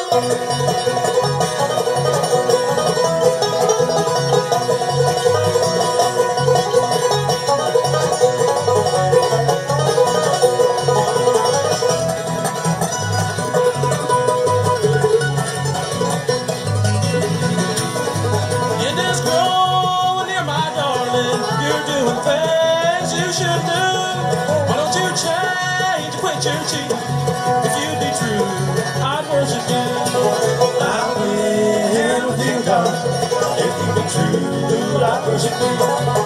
If you be true, I'd worship you. I'll win with you, God. If you be true, I'd worship you.